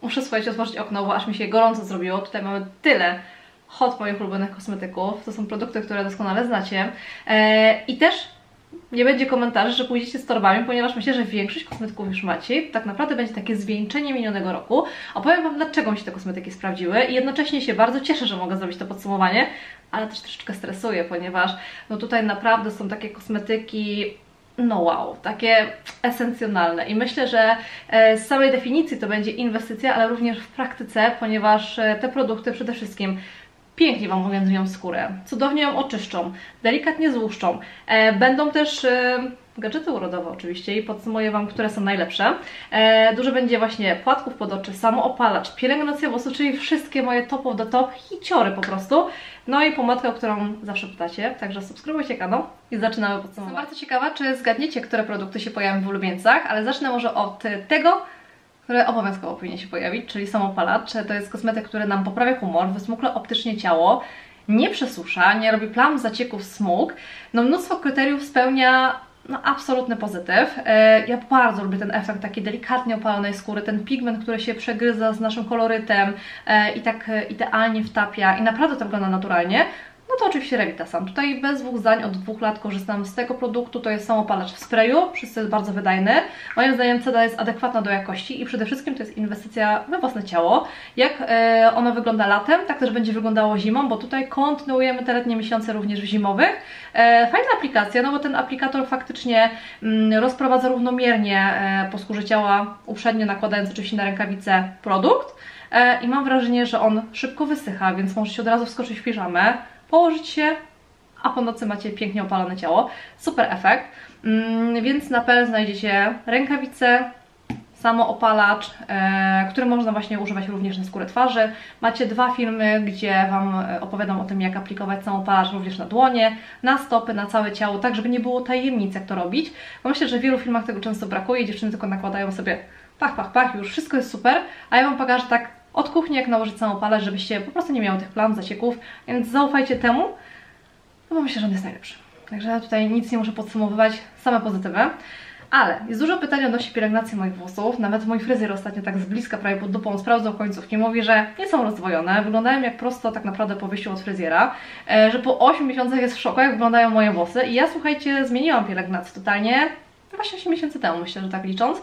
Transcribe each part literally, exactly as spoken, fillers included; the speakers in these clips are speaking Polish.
muszę, słuchajcie, otworzyć okno, bo aż mi się gorąco zrobiło. Tutaj mamy tyle hot moich ulubionych kosmetyków. To są produkty, które doskonale znacie. Eee, I też nie będzie komentarzy, że pójdziecie z torbami, ponieważ myślę, że większość kosmetyków już macie. Tak naprawdę będzie takie zwieńczenie minionego roku. Opowiem Wam, dlaczego mi się te kosmetyki sprawdziły i jednocześnie się bardzo cieszę, że mogę zrobić to podsumowanie, ale też troszeczkę stresuję, ponieważ no tutaj naprawdę są takie kosmetyki, no wow, takie esencjonalne i myślę, że z samej definicji to będzie inwestycja, ale również w praktyce, ponieważ te produkty przede wszystkim pięknie Wam ugędzują skórę, cudownie ją oczyszczą, delikatnie złuszczą. E, będą też e, gadżety urodowe oczywiście i podsumuję Wam, które są najlepsze. E, dużo będzie właśnie płatków pod oczy, samoopalacz, pielęgnacja włosów, czyli wszystkie moje top of the top hiciory po prostu. No i pomadka, o którą zawsze pytacie, także subskrybujcie kanał i zaczynamy podsumować. Jestem bardzo ciekawa, czy zgadniecie, które produkty się pojawią w ulubieńcach, ale zacznę może od tego, które obowiązkowo powinien się pojawić, czyli samoopalacz. To jest kosmetyk, który nam poprawia humor, wysmukla optycznie ciało, nie przesusza, nie robi plam, zacieków, smug. No mnóstwo kryteriów spełnia no, absolutny pozytyw. Ja bardzo lubię ten efekt takiej delikatnie opalonej skóry, ten pigment, który się przegryza z naszym kolorytem i tak idealnie wtapia i naprawdę to wygląda naturalnie. No to oczywiście Revitasan. Tutaj bez dwóch zdań od dwóch lat korzystam z tego produktu. To jest samoopalacz w sprayu, wszyscy jest bardzo wydajny. Moim zdaniem cena jest adekwatna do jakości i przede wszystkim to jest inwestycja we własne ciało. Jak e, ono wygląda latem, tak też będzie wyglądało zimą, bo tutaj kontynuujemy te letnie miesiące również w zimowych. E, fajna aplikacja, no bo ten aplikator faktycznie mm, rozprowadza równomiernie e, po skórze ciała, uprzednio nakładając oczywiście na rękawice produkt. E, I mam wrażenie, że on szybko wysycha, więc możecie od razu wskoczyć w piżamę, położyć się, a po nocy macie pięknie opalone ciało. Super efekt. Mm, więc na P L znajdziecie rękawice, samoopalacz, e, który można właśnie używać również na skórę twarzy. Macie dwa filmy, gdzie Wam opowiadam o tym, jak aplikować samoopalacz również na dłonie, na stopy, na całe ciało, tak żeby nie było tajemnic, jak to robić. Bo myślę, że w wielu filmach tego często brakuje. Dziewczyny tylko nakładają sobie pach, pach, pach, już wszystko jest super, a ja Wam pokażę tak od kuchni, jak nałożyć samoopalacz, żebyście po prostu nie miały tych plam, zacieków, więc zaufajcie temu, no bo myślę, że on jest najlepszy. Także tutaj nic nie muszę podsumowywać, same pozytywy. Ale jest dużo pytań odnośnie pielęgnacji moich włosów, nawet mój fryzjer ostatnio tak z bliska, prawie pod dupą sprawdzał końcówki, mówi, że nie są rozdwojone, wyglądają jak prosto tak naprawdę po wyjściu od fryzjera, że po ośmiu miesiącach jest w szoku, jak wyglądają moje włosy i ja, słuchajcie, zmieniłam pielęgnację totalnie, właśnie osiem miesięcy temu, myślę, że tak licząc,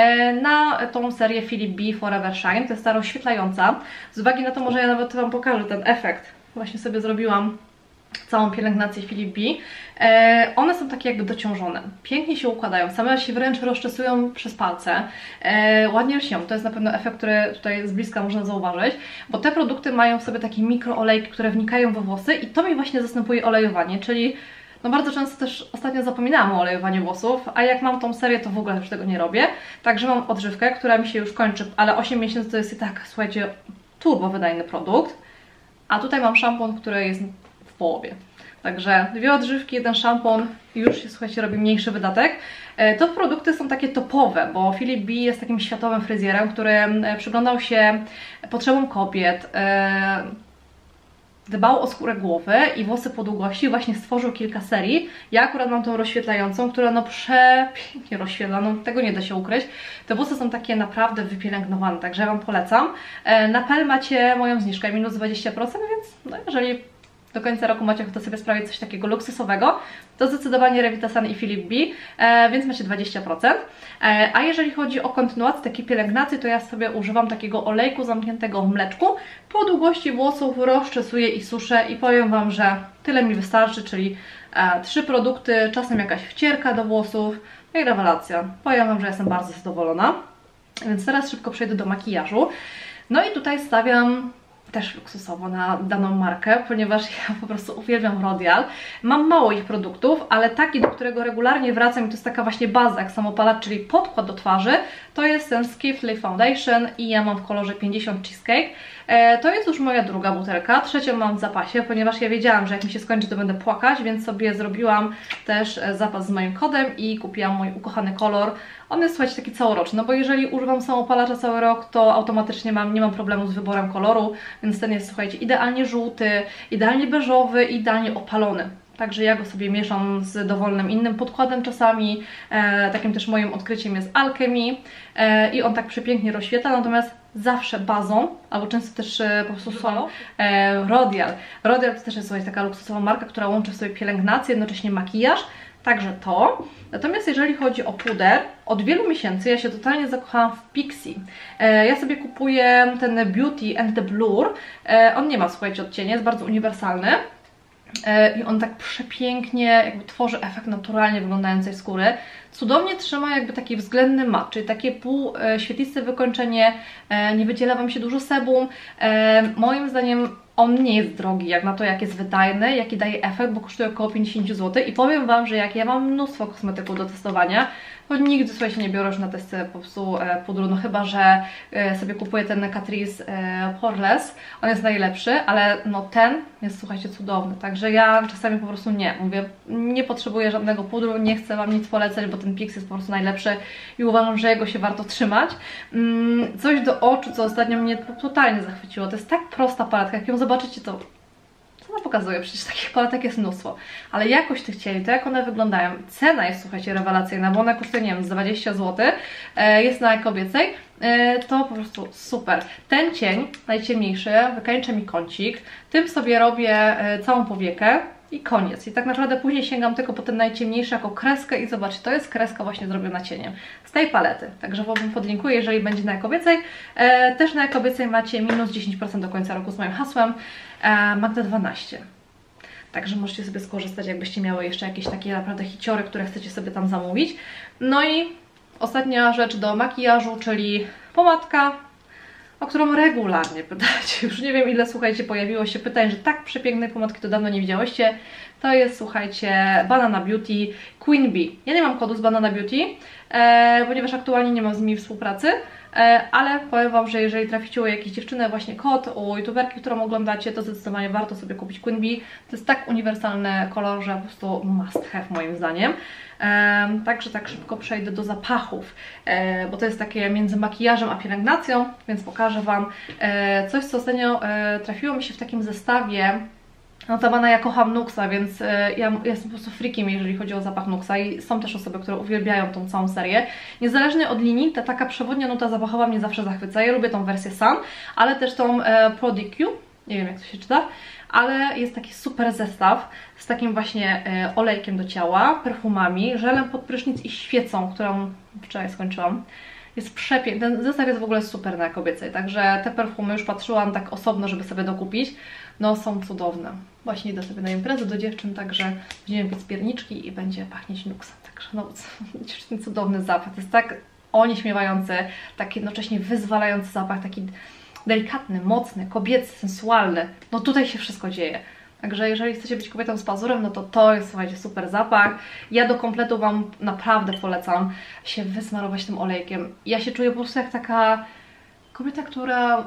na tą serię Philip B Forever Shine. To jest ta rozświetlająca. Z uwagi na to, może ja nawet Wam pokażę ten efekt. Właśnie sobie zrobiłam całą pielęgnację Philip B. One są takie jakby dociążone. Pięknie się układają, same się wręcz rozczesują przez palce. Ładnie lśnią. To jest na pewno efekt, który tutaj z bliska można zauważyć, bo te produkty mają w sobie takie mikroolejki, które wnikają we włosy i to mi właśnie zastępuje olejowanie, czyli no bardzo często też ostatnio zapominałam o olejowaniu włosów, a jak mam tą serię, to w ogóle już tego nie robię. Także mam odżywkę, która mi się już kończy, ale osiem miesięcy to jest i tak, słuchajcie, turbo wydajny produkt. A tutaj mam szampon, który jest w połowie. Także dwie odżywki, jeden szampon i już się, słuchajcie, robi mniejszy wydatek. To produkty są takie topowe, bo Philip B jest takim światowym fryzjerem, który przyglądał się potrzebom kobiet, dbał o skórę głowy i włosy po długości, właśnie stworzył kilka serii. Ja akurat mam tą rozświetlającą, która no przepięknie rozświetla, no tego nie da się ukryć. Te włosy są takie naprawdę wypielęgnowane, także ja Wam polecam. Na P L macie moją zniżkę minus dwadzieścia procent, więc no jeżeli do końca roku macie ochotę sobie sprawić coś takiego luksusowego, to zdecydowanie Revitasan i Philip B, e, więc macie dwadzieścia procent. E, a jeżeli chodzi o kontynuację takiej pielęgnacji, to ja sobie używam takiego olejku zamkniętego w mleczku. Po długości włosów rozczesuję i suszę i powiem Wam, że tyle mi wystarczy, czyli e, trzy produkty, czasem jakaś wcierka do włosów, no i rewelacja. Powiem Wam, że jestem bardzo zadowolona. Więc teraz szybko przejdę do makijażu. No i tutaj stawiam też luksusowo na daną markę, ponieważ ja po prostu uwielbiam Rodial. Mam mało ich produktów, ale taki, do którego regularnie wracam i to jest taka właśnie baza, jak samoopalacz, czyli podkład do twarzy, to jest ten Skiffly Foundation i ja mam w kolorze pięćdziesiąt Cheesecake. E, to jest już moja druga butelka, trzecią mam w zapasie, ponieważ ja wiedziałam, że jak mi się skończy, to będę płakać, więc sobie zrobiłam też zapas z moim kodem i kupiłam mój ukochany kolor. On jest, słuchajcie, taki całoroczny, no bo jeżeli używam samoopalacza cały rok, to automatycznie mam, nie mam problemu z wyborem koloru, więc ten jest, słuchajcie, idealnie żółty, idealnie beżowy, idealnie opalony. Także ja go sobie mieszam z dowolnym innym podkładem czasami. E, takim też moim odkryciem jest Alchemy e, i on tak przepięknie rozświetla, natomiast zawsze bazą, albo często też e, po prostu solą, e, Rodial. Rodial to też jest słuchajcie, taka luksusowa marka, która łączy w sobie pielęgnację, jednocześnie makijaż, także to. Natomiast jeżeli chodzi o puder, od wielu miesięcy ja się totalnie zakochałam w Pixi. E, ja sobie kupuję ten Beauty and the Blur, e, on nie ma, słuchajcie, odcienia, jest bardzo uniwersalny. I on tak przepięknie jakby tworzy efekt naturalnie wyglądającej skóry. Cudownie trzyma jakby taki względny mat, czyli takie półświetliste wykończenie, nie wydziela Wam się dużo sebum. Moim zdaniem on nie jest drogi jak na to, jak jest wydajny, jaki daje efekt, bo kosztuje około pięćdziesiąt złotych i powiem Wam, że jak ja mam mnóstwo kosmetyków do testowania, to nigdy sobie się nie biorę już na testy po prostu e, pudru, no chyba, że e, sobie kupuję ten Catrice e, Poreless, on jest najlepszy, ale no ten jest, słuchajcie, cudowny, także ja czasami po prostu nie, mówię, nie potrzebuję żadnego pudru, nie chcę Wam nic polecać, bo ten Pix jest po prostu najlepszy i uważam, że jego się warto trzymać. Mm, coś do oczu, co ostatnio mnie totalnie zachwyciło, to jest tak prosta paletka, jak ją zobaczycie, to co ona pokazuje? Przecież takich paletek jest mnóstwo. Ale jakość tych cieni, to jak one wyglądają, cena jest, słuchajcie, rewelacyjna, bo ona kosztuje, nie wiem, z dwadzieścia złotych, e, jest na kobiecej, e, to po prostu super. Ten cień, najciemniejszy, wykańcza mi kącik, tym sobie robię e, całą powiekę i koniec. I tak naprawdę później sięgam tylko po ten najciemniejszy jako kreskę i zobaczcie, to jest kreska właśnie zrobiona cieniem z tej palety. Także Wam podlinkuję, jeżeli będzie na kobiecej. E, też na kobiecej macie minus dziesięć procent do końca roku z moim hasłem e, Magda dwanaście. Także możecie sobie skorzystać, jakbyście miały jeszcze jakieś takie naprawdę hiciory, które chcecie sobie tam zamówić. No i ostatnia rzecz do makijażu, czyli pomadka, o którą regularnie pytacie. Już nie wiem, ile, słuchajcie, pojawiło się pytań, że tak przepięknej pomadki to dawno nie widziałyście. To jest, słuchajcie, Banana Beauty Queen Bee. Ja nie mam kodu z Banana Beauty, e, ponieważ aktualnie nie mam z nimi współpracy, e, ale powiem Wam, że jeżeli traficie u jakiejś dziewczyny właśnie kod, u youtuberki, którą oglądacie, to zdecydowanie warto sobie kupić Queen Bee. To jest tak uniwersalny kolor, że po prostu must have moim zdaniem. E, także tak szybko przejdę do zapachów, e, bo to jest takie między makijażem a pielęgnacją, więc pokażę Wam e, coś, co ostatnio e, trafiło mi się w takim zestawie. Notabene ja kocham Nuxa, więc ja, ja jestem po prostu freakiem, jeżeli chodzi o zapach Nuxa i są też osoby, które uwielbiają tą całą serię. Niezależnie od linii, ta taka przewodnia nuta zapachowa mnie zawsze zachwyca. Ja lubię tą wersję Sun, ale też tą e, Pro D Q, nie wiem jak to się czyta, ale jest taki super zestaw z takim właśnie e, olejkiem do ciała, perfumami, żelem pod prysznic i świecą, którą wczoraj skończyłam. Jest przepiękny, ten zestaw jest w ogóle super na kobiecej, także te perfumy już patrzyłam tak osobno, żeby sobie dokupić. No są cudowne. Właśnie idę sobie na imprezę do dziewczyn, także będziemy piec pierniczki i będzie pachnieć Nuxem. Także no, ten cudowny zapach. To jest tak onieśmiewający, taki jednocześnie wyzwalający zapach, taki delikatny, mocny, kobiecy, sensualny. No tutaj się wszystko dzieje. Także jeżeli chcecie być kobietą z pazurem, no to to jest, słuchajcie, super zapach. Ja do kompletu Wam naprawdę polecam się wysmarować tym olejkiem. Ja się czuję po prostu jak taka kobieta, która...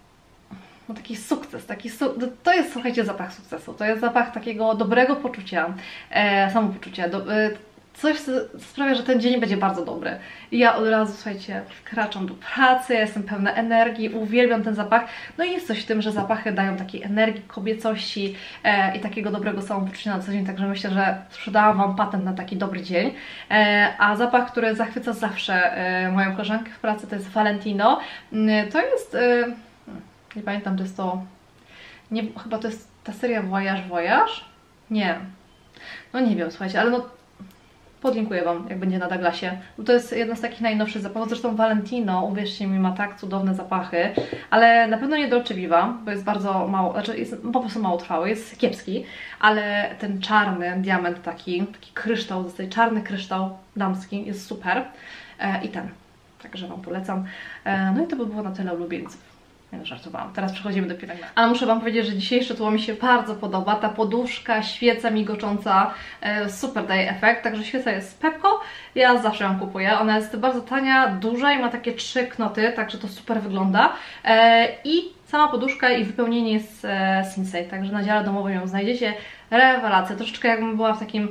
No taki sukces, taki su to jest, słuchajcie, zapach sukcesu. To jest zapach takiego dobrego poczucia, e, samopoczucia. Do, e, coś sprawia, że ten dzień będzie bardzo dobry. I ja od razu, słuchajcie, wkraczam do pracy, ja jestem pełna energii, uwielbiam ten zapach. No i jest coś w tym, że zapachy dają takiej energii, kobiecości e, i takiego dobrego samopoczucia na co dzień, także myślę, że sprzedałam Wam patent na taki dobry dzień. E, a zapach, który zachwyca zawsze e, moją koleżankę w pracy, to jest Valentino. E, to jest... E, nie pamiętam, to jest to... Nie, chyba to jest ta seria Voyage Voyage? Nie. No nie wiem, słuchajcie, ale no... Podlinkuję Wam, jak będzie na Douglasie. Bo to jest jeden z takich najnowszych zapachów. Zresztą Valentino, uwierzcie mi, ma tak cudowne zapachy. Ale na pewno nie Dolce Viva, bo jest bardzo mało... Znaczy jest po prostu mało trwały, jest kiepski. Ale ten czarny diament taki, taki kryształ, zostaje czarny kryształ damski, jest super. E, I ten. Także Wam polecam. E, no i to by było na tyle ulubieńców. Nie no, żartowałam. Teraz przechodzimy do pielęgnacji. Ale muszę Wam powiedzieć, że dzisiejsze tło mi się bardzo podoba. Ta poduszka, świeca migocząca, e, super daje efekt. Także świeca jest z Pepco. Ja zawsze ją kupuję. Ona jest bardzo tania, duża i ma takie trzy knoty, także to super wygląda. E, I sama poduszka i wypełnienie jest e, Sinsei, także na dziale domowym ją znajdziecie. Rewelacja. Troszeczkę jakbym była w takim...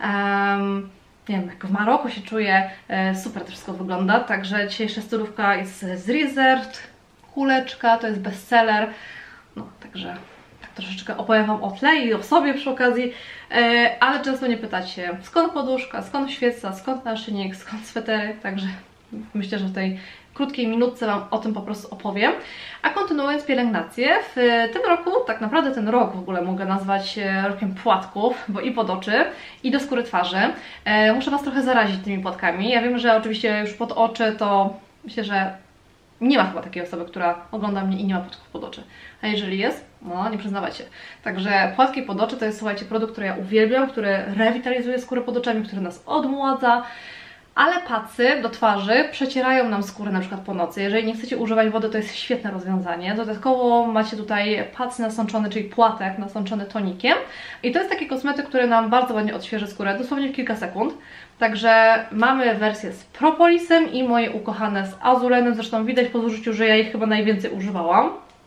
Um, nie wiem, jak w Maroku się czuję. E, super to wszystko wygląda. Także dzisiejsza stylówka jest z Reserved. Kuleczka, to jest bestseller, no także tak troszeczkę opowiem Wam o tle i o sobie przy okazji, ale często mnie pytacie, skąd poduszka, skąd świeca, skąd naszyjnik, skąd swetery, także myślę, że w tej krótkiej minutce Wam o tym po prostu opowiem. A kontynuując pielęgnację, w tym roku, tak naprawdę ten rok w ogóle mogę nazwać rokiem płatków, bo i pod oczy, i do skóry twarzy. Muszę Was trochę zarazić tymi płatkami. Ja wiem, że oczywiście już pod oczy to myślę, że nie ma chyba takiej osoby, która ogląda mnie i nie ma płatków pod oczy. A jeżeli jest, no nie przyznawacie. Także płatki pod oczy to jest, słuchajcie, produkt, który ja uwielbiam, który rewitalizuje skórę pod oczami, który nas odmładza. Ale pacy do twarzy przecierają nam skórę na przykład po nocy. Jeżeli nie chcecie używać wody, to jest świetne rozwiązanie. Dodatkowo macie tutaj pac nasączony, czyli płatek nasączony tonikiem. I to jest taki kosmetyk, który nam bardzo ładnie odświeży skórę, dosłownie w kilka sekund. Także mamy wersję z propolisem i moje ukochane z azulenem. Zresztą widać po zużyciu, że ja ich chyba najwięcej używałam.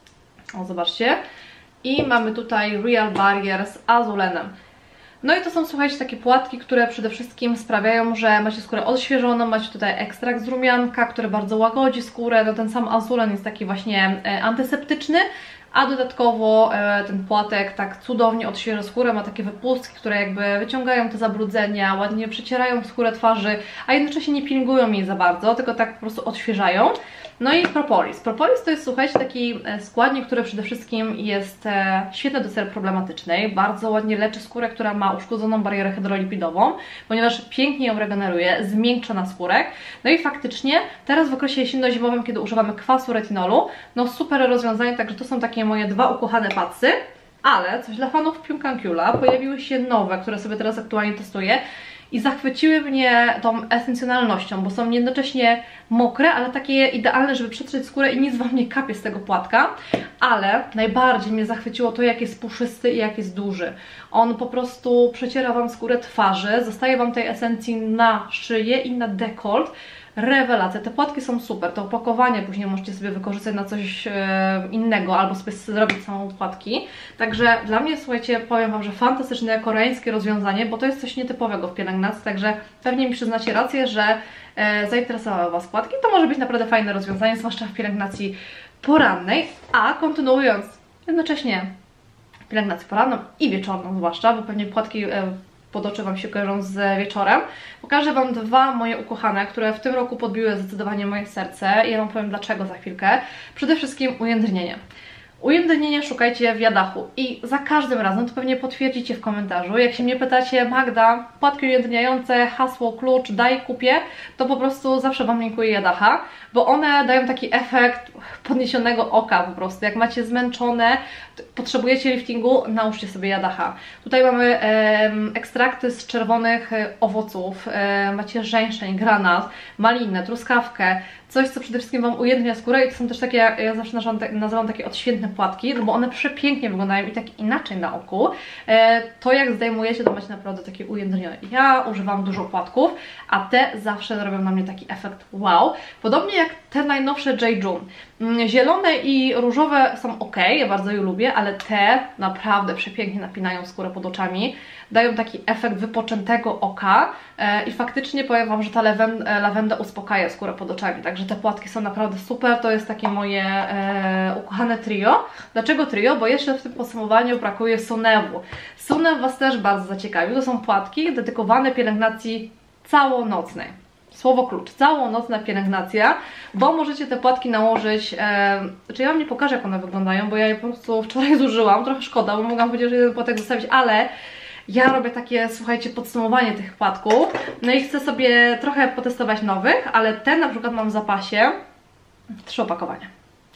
O, zobaczcie. I mamy tutaj Real Barrier z azulenem. No i to są, słuchajcie, takie płatki, które przede wszystkim sprawiają, że macie skórę odświeżoną, macie tutaj ekstrakt z rumianka, który bardzo łagodzi skórę, no ten sam azulen jest taki właśnie e, antyseptyczny, a dodatkowo e, ten płatek tak cudownie odświeża skórę, ma takie wypustki, które jakby wyciągają te zabrudzenia, ładnie przecierają skórę twarzy, a jednocześnie nie pielęgnują jej za bardzo, tylko tak po prostu odświeżają. No i propolis. Propolis to jest, słuchajcie, taki składnik, który przede wszystkim jest świetny do cery problematycznej. Bardzo ładnie leczy skórę, która ma uszkodzoną barierę hydrolipidową, ponieważ pięknie ją regeneruje, zmiękcza naskórek. No i faktycznie teraz w okresie jesienno-zimowym, kiedy używamy kwasu retinolu, no super rozwiązanie, także to są takie moje dwa ukochane pacy. Ale coś dla fanów Piumkankula, pojawiły się nowe, które sobie teraz aktualnie testuję. I zachwyciły mnie tą esencjonalnością, bo są jednocześnie mokre, ale takie idealne, żeby przetrzeć skórę i nic Wam nie kapie z tego płatka. Ale najbardziej mnie zachwyciło to, jak jest puszysty i jak jest duży. On po prostu przeciera Wam skórę twarzy, zostaje Wam tej esencji na szyję i na dekolt. Rewelacja, te płatki są super, to opakowanie później możecie sobie wykorzystać na coś e, innego albo sobie zrobić samą płatki. Także dla mnie, słuchajcie, powiem Wam, że fantastyczne koreańskie rozwiązanie, bo to jest coś nietypowego w pielęgnacji, także pewnie mi przyznacie rację, że e, zainteresowały Was płatki. To może być naprawdę fajne rozwiązanie, zwłaszcza w pielęgnacji porannej. A kontynuując jednocześnie pielęgnację poranną i wieczorną zwłaszcza, bo pewnie płatki e, pod oczy Wam się kojarzą z wieczorem. Pokażę Wam dwa moje ukochane, które w tym roku podbiły zdecydowanie moje serce i ja Wam powiem dlaczego za chwilkę. Przede wszystkim ujędrnienie. Ujędrnienie szukajcie w Jadachu i za każdym razem, to pewnie potwierdzicie w komentarzu, jak się mnie pytacie, Magda, płatki ujędrniające, hasło, klucz, daj, kupię, to po prostu zawsze Wam linkuję Jadacha, bo one dają taki efekt podniesionego oka po prostu. Jak macie zmęczone, potrzebujecie liftingu, nałóżcie sobie Jadacha. Tutaj mamy e, ekstrakty z czerwonych owoców, e, macie żeńszeń, granat, malinę, truskawkę, coś, co przede wszystkim Wam ujędrnia skórę i to są też takie, ja zawsze nazywam, nazywam takie odświętne płatki, no bo one przepięknie wyglądają i tak inaczej na oku. E, to jak zdejmujecie, to macie naprawdę takie ujędrnione. Ja używam dużo płatków, a te zawsze robią na mnie taki efekt wow. Podobnie jak te najnowsze J. June. Zielone i różowe są ok, ja bardzo je lubię, ale te naprawdę przepięknie napinają skórę pod oczami, dają taki efekt wypoczętego oka e, i faktycznie powiem Wam, że ta lawenda, lawenda uspokaja skórę pod oczami, także te płatki są naprawdę super, to jest takie moje e, ukochane trio. Dlaczego trio? Bo jeszcze w tym podsumowaniu brakuje Sunewu. Sunew Was też bardzo zaciekawił, to są płatki dedykowane pielęgnacji całonocnej. Słowo klucz, całonocna pielęgnacja, bo możecie te płatki nałożyć, e, znaczy ja Wam nie pokażę, jak one wyglądają, bo ja je po prostu wczoraj zużyłam, trochę szkoda, bo mogłam powiedzieć, że jeden płatek zostawić, ale ja robię takie, słuchajcie, podsumowanie tych płatków, no i chcę sobie trochę potestować nowych, ale ten na przykład mam w zapasie trzy opakowania.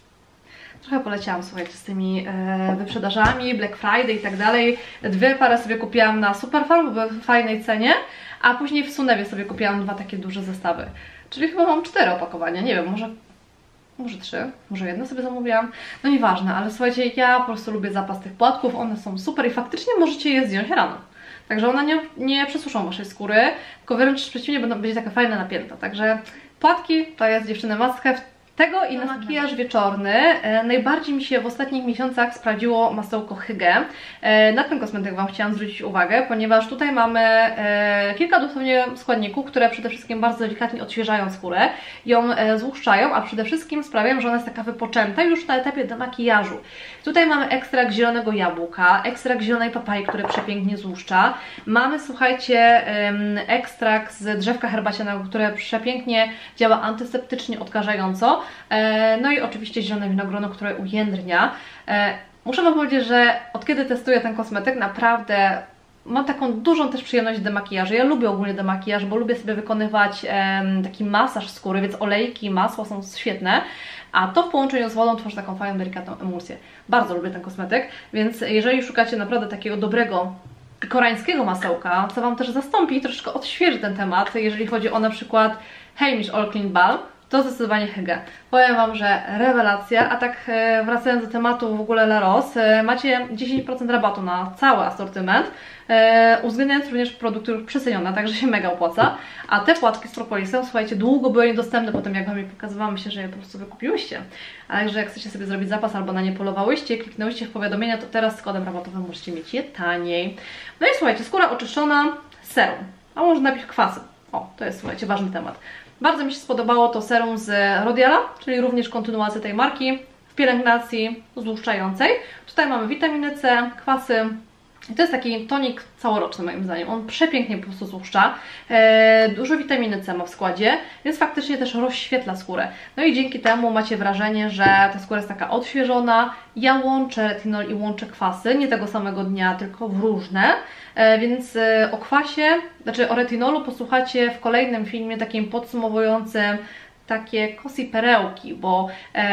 Trochę poleciałam, słuchajcie, z tymi e, wyprzedażami, Black Friday i tak dalej. Dwie pary sobie kupiłam na Superfarm, bo były w fajnej cenie, a później w Sunewie sobie kupiłam dwa takie duże zestawy. Czyli chyba mam cztery opakowania, nie wiem, może, może trzy, może jedno sobie zamówiłam. No nieważne, ale słuchajcie, ja po prostu lubię zapas tych płatków, one są super i faktycznie możecie je zdjąć rano. Także one nie, nie przesuszą Waszej skóry, tylko wręcz przeciwnie, będą, będzie taka fajna napięta. Także płatki to jest, dziewczyny, must have. tego i na makijaż wieczorny e, najbardziej mi się w ostatnich miesiącach sprawdziło masełko Hygge. E, na ten kosmetyk Wam chciałam zwrócić uwagę, ponieważ tutaj mamy e, kilka dosłownie składników, które przede wszystkim bardzo delikatnie odświeżają skórę, ją e, złuszczają, a przede wszystkim sprawiają, że ona jest taka wypoczęta już na etapie demakijażu. Tutaj mamy ekstrakt zielonego jabłka, ekstrakt zielonej papai, który przepięknie złuszcza. Mamy, słuchajcie, e, ekstrakt z drzewka herbacianego, które przepięknie działa antyseptycznie, odkażająco. No i oczywiście zielone winogrono, które ujędrnia. Muszę Wam powiedzieć, że od kiedy testuję ten kosmetyk, naprawdę mam taką dużą też przyjemność demakijażu. Ja lubię ogólnie demakijaż, bo lubię sobie wykonywać taki masaż skóry, więc olejki i masła są świetne. A to w połączeniu z wodą tworzy taką fajną, delikatną emulsję. Bardzo lubię ten kosmetyk, więc jeżeli szukacie naprawdę takiego dobrego koreańskiego masełka, co Wam też zastąpi i troszeczkę odświeży ten temat, jeżeli chodzi o na przykład Heimish All Clean Balm, to zdecydowanie Hygge. Powiem Wam, że rewelacja, a tak wracając do tematu w ogóle La Rose, macie dziesięć procent rabatu na cały asortyment, uwzględniając również produkty już przecenione, także się mega opłaca. A te płatki z propolisem, słuchajcie, długo były niedostępne po tym, jak Wam je pokazywałam, myślę, że je po prostu wykupiłyście. A także jak chcecie sobie zrobić zapas albo na nie polowałyście, kliknęłyście w powiadomienia, to teraz z kodem rabatowym możecie mieć je taniej. No i słuchajcie, skóra oczyszczona, serum, a może najpierw kwasy. O, to jest, słuchajcie, ważny temat. Bardzo mi się spodobało to serum z Rodiala, czyli również kontynuacja tej marki w pielęgnacji złuszczającej. Tutaj mamy witaminę C, kwasy. I to jest taki tonik całoroczny moim zdaniem. On przepięknie po prostu złuszcza. Eee, dużo witaminy C ma w składzie, więc faktycznie też rozświetla skórę. No i dzięki temu macie wrażenie, że ta skóra jest taka odświeżona. Ja łączę retinol i łączę kwasy, nie tego samego dnia, tylko w różne. E, więc e, o kwasie, znaczy o retinolu posłuchacie w kolejnym filmie takim podsumowującym takie Cosy perełki, bo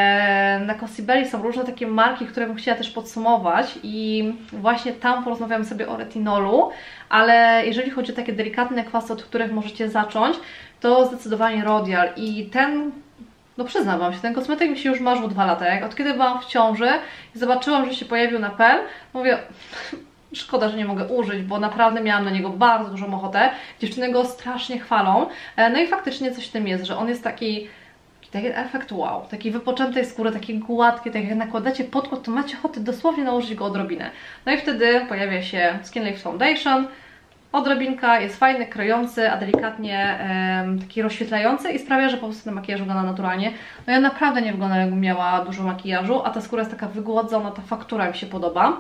e, na Cosybelli są różne takie marki, które bym chciała też podsumować i właśnie tam porozmawiamy sobie o retinolu, ale jeżeli chodzi o takie delikatne kwasy, od których możecie zacząć, to zdecydowanie Rodial i ten, no przyznam Wam się, ten kosmetyk mi się już marzył dwa lata, jak od kiedy byłam w ciąży i zobaczyłam, że się pojawił na P E L, mówię, szkoda, że nie mogę użyć, bo naprawdę miałam na niego bardzo dużą ochotę. Dziewczyny go strasznie chwalą. No i faktycznie coś w tym jest, że on jest taki, taki efekt wow, taki wypoczętej skóry, taki gładki, tak jak nakładacie podkład, to macie ochotę dosłownie nałożyć go odrobinę. No i wtedy pojawia się Skin Life Foundation. Odrobinka, jest fajny, kryjący, a delikatnie e, taki rozświetlający i sprawia, że po prostu ten makijaż wygląda naturalnie. No ja naprawdę nie wyglądam, jakbym miała dużo makijażu, a ta skóra jest taka wygładzona, ta faktura mi się podoba.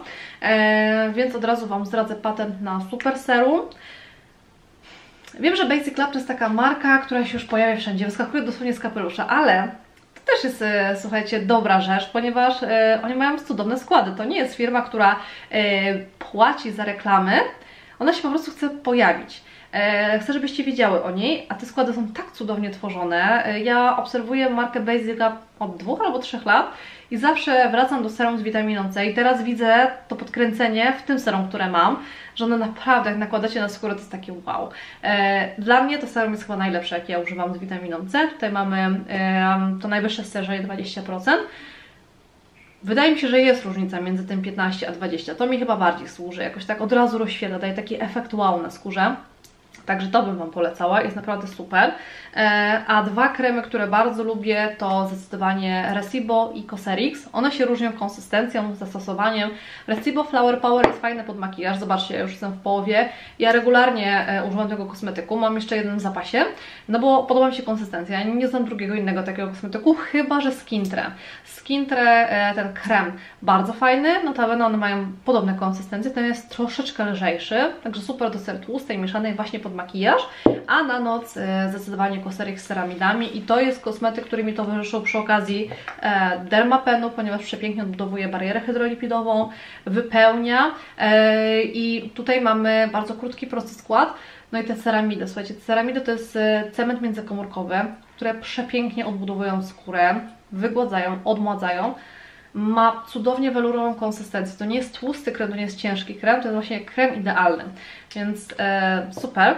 E, więc od razu Wam zdradzę patent na super serum. Wiem, że Basic Lab to jest taka marka, która się już pojawia wszędzie, wyskakuje dosłownie z kapelusza, ale to też jest, słuchajcie, dobra rzecz, ponieważ e, oni mają cudowne składy. To nie jest firma, która e, płaci za reklamy. Ona się po prostu chce pojawić. E, chcę, żebyście wiedziały o niej, a te składy są tak cudownie tworzone. E, ja obserwuję markę Basic Lab od dwóch albo trzech lat i zawsze wracam do serum z witaminą C i teraz widzę to podkręcenie w tym serum, które mam, że one naprawdę, jak nakładacie na skórę, to jest takie wow. E, dla mnie to serum jest chyba najlepsze, jak ja używam z witaminą C. Tutaj mamy e, to najwyższe stężenie dwadzieścia procent. Wydaje mi się, że jest różnica między tym piętnaście a dwadzieścia. To mi chyba bardziej służy. Jakoś tak od razu rozświetla, daje taki efekt wow na skórze. Także to bym Wam polecała, jest naprawdę super. A dwa kremy, które bardzo lubię, to zdecydowanie Recibo i Cosrx. One się różnią konsystencją, zastosowaniem. Recibo Flower Power jest fajne pod makijaż, zobaczcie, ja już jestem w połowie. Ja regularnie używam tego kosmetyku, mam jeszcze jeden w zapasie, no bo podoba mi się konsystencja. Ja nie znam drugiego innego takiego kosmetyku, chyba że Skintre. Skintre, ten krem, bardzo fajny, notabene one mają podobne konsystencje, ten jest troszeczkę lżejszy, także super do ser tłustej, mieszanej właśnie pod makijaż, a na noc zdecydowanie Cosrx z ceramidami i to jest kosmetyk, który mi towarzyszył przy okazji e, Dermapenu, ponieważ przepięknie odbudowuje barierę hydrolipidową, wypełnia e, i tutaj mamy bardzo krótki, prosty skład. No i te ceramidy, słuchajcie, te ceramidy to jest cement międzykomórkowy, które przepięknie odbudowują skórę, wygładzają, odmładzają. Ma cudownie welurową konsystencję. To nie jest tłusty krem, to nie jest ciężki krem, to jest właśnie krem idealny. Więc e, super.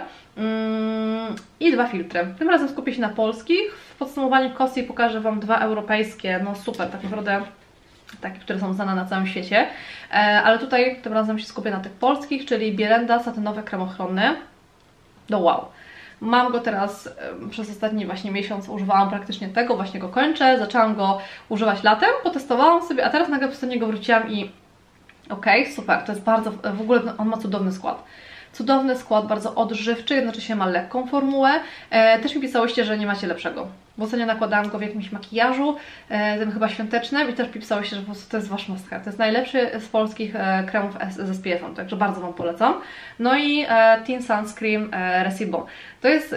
Mm, I dwa filtry. Tym razem skupię się na polskich. W podsumowaniu Cosy pokażę Wam dwa europejskie. No super, tak naprawdę takie, które są znane na całym świecie. E, ale tutaj tym razem się skupię na tych polskich, czyli Bierenda satynowy krem ochronny. No wow. Mam go teraz y, przez ostatni właśnie miesiąc, używałam praktycznie tego, właśnie go kończę, zaczęłam go używać latem, potestowałam sobie, a teraz nagle po niego wróciłam i okej, okay, super, to jest bardzo, w ogóle on ma cudowny skład. Cudowny skład, bardzo odżywczy, jednocześnie ma lekką formułę. E, też mi pisałyście, że nie macie lepszego. Bo ostatnio nakładałam go w jakimś makijażu, e, tym chyba świątecznym i też pisałyście, że po prostu to jest wasz must have. To jest najlepszy z polskich e, kremów z S P F-em, także bardzo Wam polecam. No i e, Teen Sunscreen e, Recibo. To jest,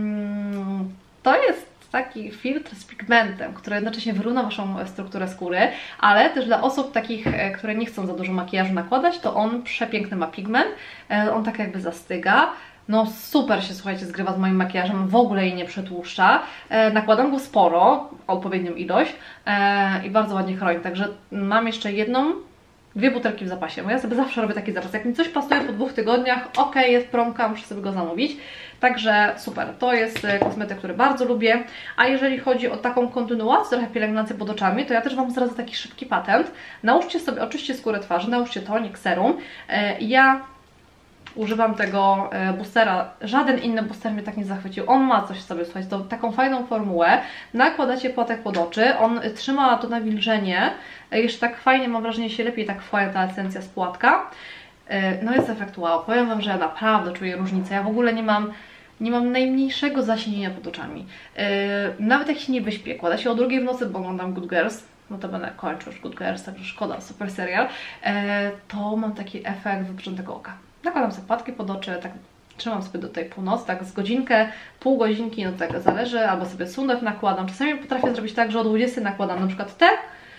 ym, to jest taki filtr z pigmentem, który jednocześnie wyrówna Waszą strukturę skóry, ale też dla osób takich, które nie chcą za dużo makijażu nakładać, to on przepiękny ma pigment, on tak jakby zastyga. No super się, słuchajcie, zgrywa z moim makijażem, w ogóle jej nie przetłuszcza. Nakładam go sporo, odpowiednią ilość i bardzo ładnie chroni, także mam jeszcze jedną, dwie butelki w zapasie, bo ja sobie zawsze robię taki zapas. Jak mi coś pasuje po dwóch tygodniach, ok, jest promka, muszę sobie go zamówić. Także super, to jest kosmetyk, który bardzo lubię. A jeżeli chodzi o taką kontynuację, trochę pielęgnację pod oczami, to ja też Wam zdradzę taki szybki patent. Nałóżcie sobie, oczyście skórę twarzy, nałóżcie tonik, serum. Ja używam tego boostera, żaden inny booster mnie tak nie zachwycił. On ma coś w sobie, słuchajcie, to taką fajną formułę. Nakładacie płatek pod oczy, on trzyma to nawilżenie. Jeszcze tak fajnie, mam wrażenie, się lepiej tak wchłania ta esencja z płatka. No jest efekt wow. Powiem Wam, że ja naprawdę czuję różnicę. Ja w ogóle nie mam nie mam najmniejszego zasięgnienia pod oczami. Yy, nawet jak się nie wyśpię, kładę się o drugiej w nocy, bo oglądam Good Girls, no to będę kończył już Good Girls, także szkoda, super serial, yy, to mam taki efekt wypoczętego oka. Nakładam sobie płatki pod oczy, tak trzymam sobie do tej północy, tak z godzinkę, pół godzinki, no tego zależy, albo sobie sundew nakładam. Czasami potrafię zrobić tak, że o dwudziestej nakładam na przykład te,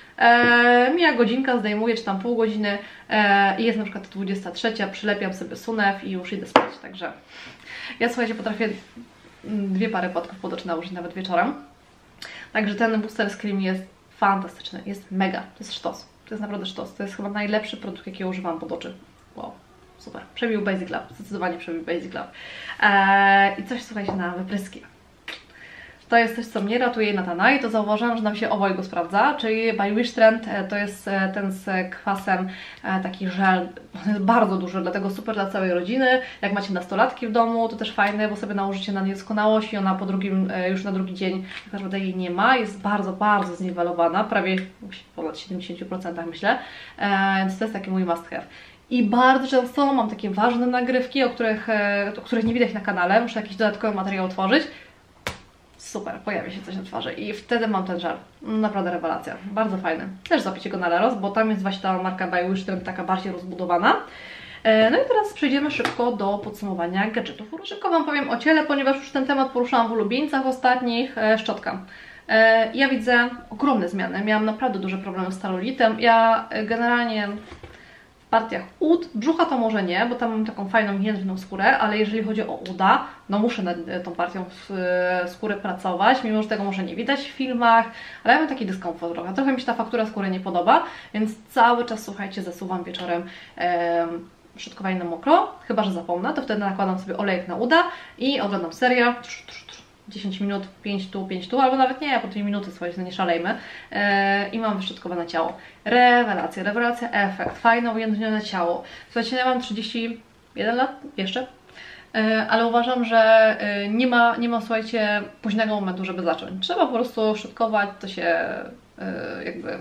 e, mija godzinka, zdejmuję, czy tam pół godziny e, i jest na przykład dwudziesta trzecia, przylepiam sobie sunew i już idę spać, także ja, słuchajcie, potrafię dwie pary płatków pod oczy nałożyć nawet wieczorem. Także ten booster z cream jest fantastyczny, jest mega, to jest sztos, to jest naprawdę sztos, to jest chyba najlepszy produkt, jaki używam pod oczy. Wow. Super, przebił Basic Lab, zdecydowanie przebił Basic Lab. Eee, I coś, słuchajcie, na wypryski. To jest coś, co mnie ratuje na Tana i to zauważyłam, że nam się obojgu sprawdza, czyli By Wish Trend to jest ten z kwasem, taki żel, bardzo duży, dlatego super dla całej rodziny. Jak macie nastolatki w domu, to też fajne, bo sobie nałożycie na niedoskonałość i ona po drugim, już na drugi dzień tak naprawdę jej nie ma, jest bardzo, bardzo zniwelowana, prawie ponad siedemdziesiąt procent myślę, więc to jest taki mój must have. I bardzo często mam takie ważne nagrywki, o których, o których nie widać na kanale, muszę jakiś dodatkowy materiał tworzyć. Super, pojawia się coś na twarzy i wtedy mam ten żel. Naprawdę rewelacja, bardzo fajny. Też zapicie go na Leros, bo tam jest właśnie ta marka By Wish, taka bardziej rozbudowana. No i teraz przejdziemy szybko do podsumowania gadżetów. Szybko Wam powiem o ciele, ponieważ już ten temat poruszałam w ulubieńcach ostatnich. Szczotka. Ja widzę ogromne zmiany, miałam naprawdę duże problemy z celulitem. Ja generalnie w partiach ud, brzucha to może nie, bo tam mam taką fajną, jędrną skórę, ale jeżeli chodzi o uda, no muszę nad tą partią skóry pracować, mimo że tego może nie widać w filmach, ale ja mam taki dyskomfort trochę. Trochę mi się ta faktura skóry nie podoba, więc cały czas, słuchajcie, zasuwam wieczorem e, szczotkowanie na mokro, chyba że zapomnę, to wtedy nakładam sobie olejek na uda i oglądam serial, dziesięć minut, pięć tu, pięć tu, albo nawet nie, po dwie minuty, słuchajcie, nie szalejmy. Yy, I mam wyszczotkowane ciało. Rewelacja, rewelacja, efekt, fajne, ujędrnione ciało. Słuchajcie, ja mam trzydzieści jeden lat jeszcze, yy, ale uważam, że yy, nie ma, nie ma, słuchajcie, późnego momentu, żeby zacząć. Trzeba po prostu szczotkować, to się yy, jakby...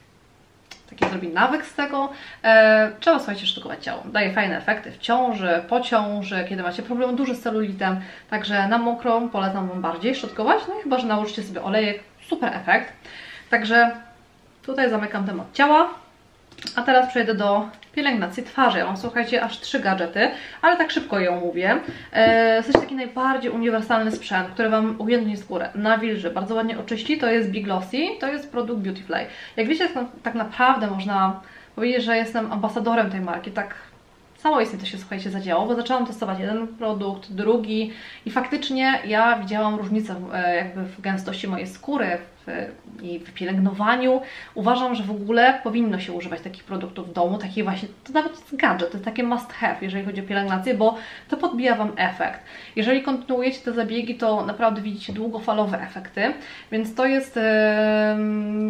taki zrobi nawyk z tego. E, trzeba, słuchajcie, sztukować ciało. Daje fajne efekty w ciąży, po ciąży, kiedy macie problem duży z celulitem. Także na mokro polecam Wam bardziej szczotkować. No i chyba, że nałożycie sobie olejek. Super efekt. Także tutaj zamykam temat ciała. A teraz przejdę do pielęgnacji twarzy. Ja mam, słuchajcie, aż trzy gadżety, ale tak szybko ją mówię. E, jest taki najbardziej uniwersalny sprzęt, który Wam ujędrni skórę, nawilży, bardzo ładnie oczyści. To jest Big Glossy, to jest produkt Beautyfly. Jak wiecie, tak, tak naprawdę można powiedzieć, że jestem ambasadorem tej marki. Tak samoistnie to się, słuchajcie, zadziało, bo zaczęłam testować jeden produkt, drugi i faktycznie ja widziałam różnicę w, jakby w gęstości mojej skóry w, i w pielęgnowaniu. Uważam, że w ogóle powinno się używać takich produktów w domu, takich właśnie, to nawet jest gadżet, to jest takie must have, jeżeli chodzi o pielęgnację, bo to podbija Wam efekt. Jeżeli kontynuujecie te zabiegi, to naprawdę widzicie długofalowe efekty, więc to jest... Yy,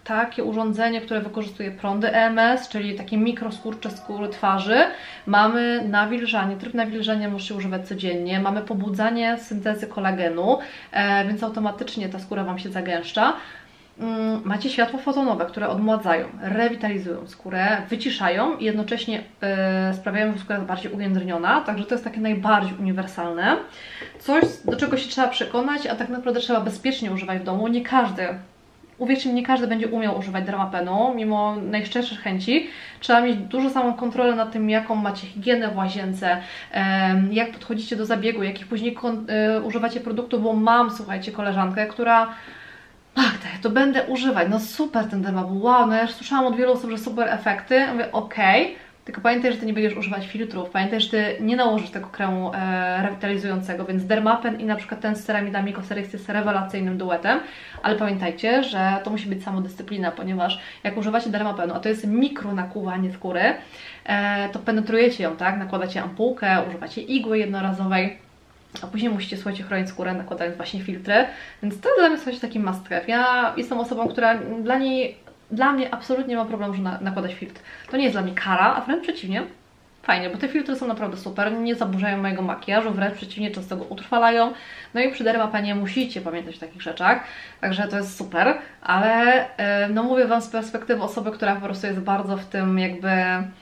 takie urządzenie, które wykorzystuje prądy E M S, czyli takie mikroskurcze skóry twarzy. Mamy nawilżanie, tryb nawilżania możecie używać codziennie. Mamy pobudzanie syntezy kolagenu, e, więc automatycznie ta skóra Wam się zagęszcza. Macie światło fotonowe, które odmładzają, rewitalizują skórę, wyciszają i jednocześnie yy, sprawiają, że skóra jest bardziej ujędrniona, także to jest takie najbardziej uniwersalne. Coś, do czego się trzeba przekonać, a tak naprawdę trzeba bezpiecznie używać w domu. Nie każdy, uwierzcie mi, nie każdy będzie umiał używać Dermapenu, mimo najszczerszych chęci. Trzeba mieć dużo samą kontrolę nad tym, jaką macie higienę w łazience, yy, jak podchodzicie do zabiegu, jakich później yy, używacie produktów, bo mam, słuchajcie, koleżankę, która Magda, ja to będę używać, no super ten Dermapen, wow, no ja już słyszałam od wielu osób, że super efekty. Ja mówię, okej, okay, tylko pamiętaj, że Ty nie będziesz używać filtrów, pamiętaj, że Ty nie nałożysz tego kremu e, rewitalizującego, więc Dermapen i na przykład ten z ceramidami Cosrx jest rewelacyjnym duetem, ale pamiętajcie, że to musi być samodyscyplina, ponieważ jak używacie Dermapenu, a to jest mikro nakłuwanie skóry, e, to penetrujecie ją, tak, nakładacie ampułkę, używacie igły jednorazowej, a później musicie, słuchajcie, chronić skórę, nakładając właśnie filtry, więc to dla mnie jest taki must have. Ja jestem osobą, która dla niej, dla mnie absolutnie nie ma problemu, że na, nakładać filtr. To nie jest dla mnie kara, a wręcz przeciwnie, fajnie, bo te filtry są naprawdę super, nie zaburzają mojego makijażu, wręcz przeciwnie, często go utrwalają. No i przy Dermapenie musicie pamiętać o takich rzeczach, także to jest super, ale no mówię Wam z perspektywy osoby, która po prostu jest bardzo w tym jakby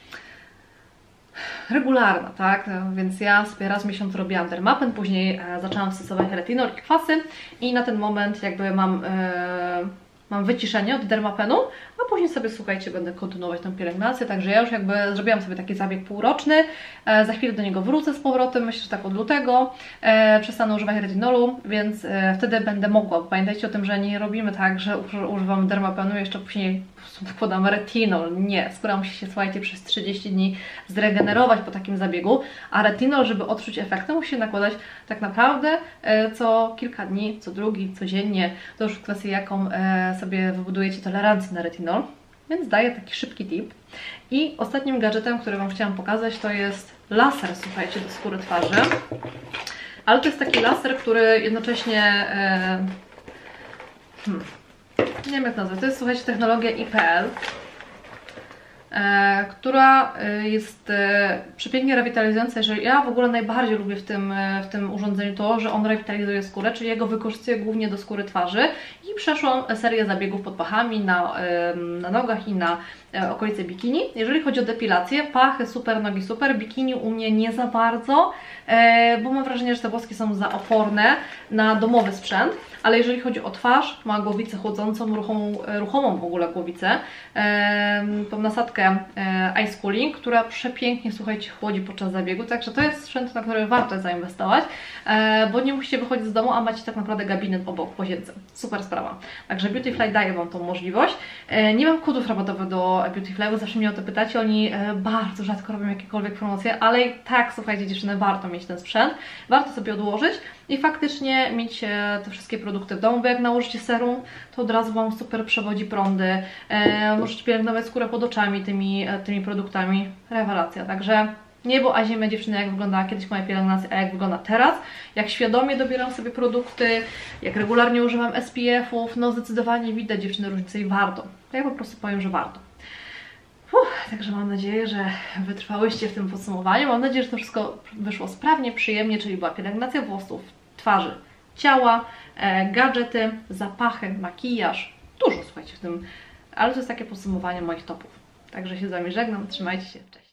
regularna, tak? Więc ja sobie raz w miesiącu robiłam Dermapen, później e, zaczęłam stosować retinol i kwasy i na ten moment jakby mam, e, mam wyciszenie od Dermapenu, a później sobie, słuchajcie, będę kontynuować tę pielęgnację, także ja już jakby zrobiłam sobie taki zabieg półroczny, e, za chwilę do niego wrócę z powrotem, myślę, że tak od lutego, e, przestanę używać retinolu, więc e, wtedy będę mogła, bo pamiętajcie o tym, że nie robimy tak, że używamy Dermapenu i jeszcze później wkładamy retinol. Nie, skóra musi się, słuchajcie, przez trzydzieści dni zregenerować po takim zabiegu, a retinol, żeby odczuć efekty, musi się nakładać tak naprawdę e, co kilka dni, co drugi, codziennie. To już kwestia, jaką e, sobie wybudujecie tolerancję na retinol, więc daję taki szybki tip. I ostatnim gadżetem, który Wam chciałam pokazać, to jest laser, słuchajcie, do skóry twarzy. Ale to jest taki laser, który jednocześnie e, hmm, nie wiem jak nazwać, to jest, słuchajcie, technologia I P L, e, która jest e, przepięknie rewitalizująca. Jeżeli ja w ogóle najbardziej lubię w tym, e, w tym urządzeniu to, że on rewitalizuje skórę, czyli ja go wykorzystuję głównie do skóry twarzy i przeszłam serię zabiegów pod pachami, na, e, na nogach i na e, okolice bikini. Jeżeli chodzi o depilację, pachy super, nogi super, bikini u mnie nie za bardzo, e, bo mam wrażenie, że te włoski są za oporne na domowy sprzęt. Ale jeżeli chodzi o twarz, ma głowicę chłodzącą, ruchomą, ruchomą w ogóle głowicę, e, tą nasadkę e, Ice Cooling, która przepięknie, słuchajcie, chłodzi podczas zabiegu, także to jest sprzęt, na który warto zainwestować, e, bo nie musicie wychodzić z domu, a macie tak naprawdę gabinet obok w łazience. Super sprawa. Także Beautyfly daje Wam tą możliwość. E, nie mam kodów rabatowych do Beautyfly, bo zawsze mnie o to pytacie, oni e, bardzo rzadko robią jakiekolwiek promocje, ale i tak, słuchajcie, dziewczyny, warto mieć ten sprzęt, warto sobie odłożyć i faktycznie mieć e, te wszystkie produkty w domu, bo jak nałożycie serum, to od razu Wam super przewodzi prądy, e, możecie pielęgnować skórę pod oczami tymi, e, tymi produktami, rewelacja, także niebo a ziemia, dziewczyny, jak wyglądała kiedyś moja pielęgnacja, a jak wygląda teraz, jak świadomie dobieram sobie produkty, jak regularnie używam S P F-ów, no zdecydowanie widać, dziewczyny, różnicę i warto, ja po prostu powiem, że warto. Uff, także mam nadzieję, że wytrwałyście w tym podsumowaniu. Mam nadzieję, że to wszystko wyszło sprawnie, przyjemnie, czyli była pielęgnacja włosów, twarzy, ciała, e, gadżety, zapachy, makijaż. Dużo, słuchajcie, w tym, ale to jest takie podsumowanie moich topów. Także się z Wami żegnam, trzymajcie się, cześć.